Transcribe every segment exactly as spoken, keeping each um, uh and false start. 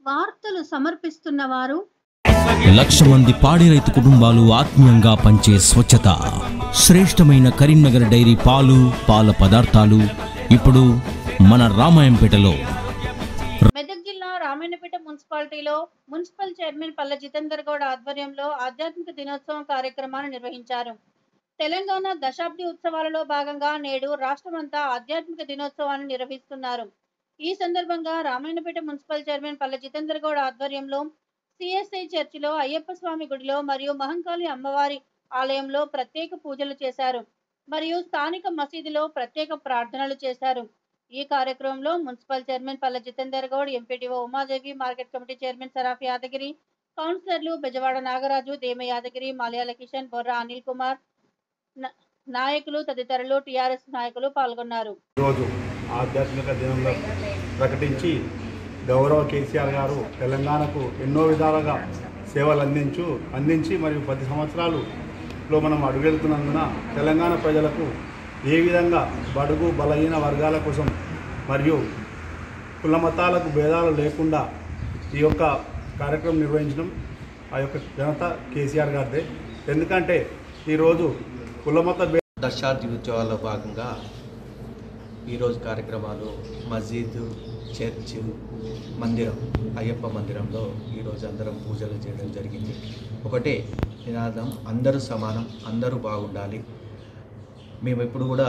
వార్తలు సమర్పిస్తున్న వారు లక్ష మంది పాడి రైతు కుటుంబాలు ఆత్మీయంగా పంచే స్వచ్ఛత శ్రేష్టమైన కరీంనగర్ డైరీ పాలు పాల పదార్థాలు ఇప్పుడు మన రామాయంపేటలో. మెదక్ జిల్లా రామాయణపేట మున్సిపాలిటీలో మున్సిపల్ చైర్మన్ పల్ల జితేందర్ గౌడ్ ఆధ్వర్యంలో ఆధ్యాత్మిక దినోత్సవం కార్యక్రమాన్ని నిర్వహించారు. తెలంగాణ దశాబ్ది ఉత్సవాలలో భాగంగా నేడు రాష్ట్రమంతా ఆధ్యాత్మిక దినోత్సవాన్ని నిర్వహిస్తున్నారు. ఈ సందర్భంగా రామాయణపేట మున్సిపల్ చైర్మన్ పల్ల జితేందర్ గౌడ్ ఆధ్వర్యంలో సిఎస్ఐ చర్చిలో అయ్యప్ప స్వామి గుడిలో మరియు మహంకాళి అమ్మవారి ఆలయంలో ప్రత్యేక పూజలు చేశారు మరియు స్థానిక మసీదులో ప్రత్యేక ప్రార్థనలు చేశారు. ఈ కార్యక్రమంలో municipal chairman Palla Jitender Goud, MPTO Umadevi, market committee chairman Saraf Yadagiri, కౌన్సిలర్లు బెజవాడ నాగరాజు, దేమ యాదగిరి, మలయాళ కిషన్, బొర్రా అనిల్ కుమార్ నాయకులు తదితరులు టీఆర్ఎస్ నాయకులు పాల్గొన్నారు. రోజు ఆధ్యాత్మిక దినంగా ప్రకటించి గౌరవ కేసీఆర్ గారు తెలంగాణకు ఎన్నో విధాలుగా సేవలు అందించు అందించి మరియు పది సంవత్సరాలలో మనం అడుగెళ్తున్నందున తెలంగాణ ప్రజలకు ఏ విధంగా బడుగు బలహీన వర్గాల కోసం మరియు కుల మతాలకు భేదాలు లేకుండా ఈ యొక్క కార్యక్రమం నిర్వహించడం ఆ యొక్క ఘనత కేసీఆర్ గారిదే. ఎందుకంటే ఈరోజు కులమత దశాబ్ది ఉత్సవాల్లో భాగంగా ఈరోజు కార్యక్రమాలు మస్జిద్, చర్చ్, మందిరం, అయ్యప్ప మందిరంలో ఈరోజు అందరం పూజలు చేయడం జరిగింది. ఒకటే నినాదం, అందరూ సమానం, అందరూ బాగుండాలి. మేము ఇప్పుడు కూడా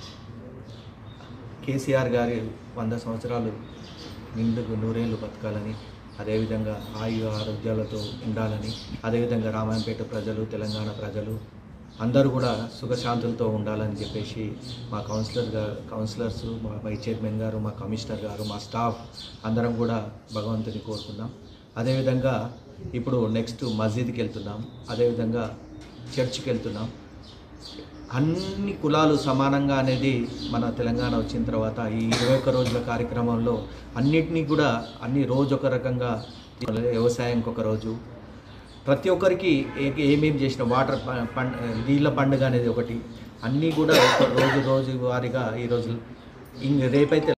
కేసీఆర్ గారి వంద సంవత్సరాలు నిండుకు నూరేళ్ళు బతకాలని, అదేవిధంగా ఆయు ఆరోగ్యాలతో ఉండాలని, అదేవిధంగా రామాయంపేట ప్రజలు, తెలంగాణ ప్రజలు అందరూ కూడా సుఖశాంతులతో ఉండాలని చెప్పేసి మా కౌన్సిలర్ గారు కౌన్సిలర్స్ మా వైస్ చైర్మన్ గారు, మా కమిషనర్ గారు, మా స్టాఫ్ అందరం కూడా భగవంతుని కోరుకుందాం. అదేవిధంగా ఇప్పుడు నెక్స్ట్ మస్జిద్కి వెళ్తున్నాం, అదేవిధంగా చర్చ్కి వెళ్తున్నాం. అన్ని కులాలు సమానంగా అనేది మన తెలంగాణ వచ్చిన తర్వాత ఈ ఇరవై ఒక్క రోజుల కార్యక్రమంలో అన్నిటినీ కూడా అన్ని రోజు ఒక రకంగా, వ్యవసాయంకి ఒక రోజు, ప్రతి ఒక్కరికి ఏమేమి చేసిన వాటర్ పండ నీళ్ళ పండుగ అనేది ఒకటి, అన్నీ కూడా రోజు రోజు వారిగా ఈరోజు ఇంక రేపైతే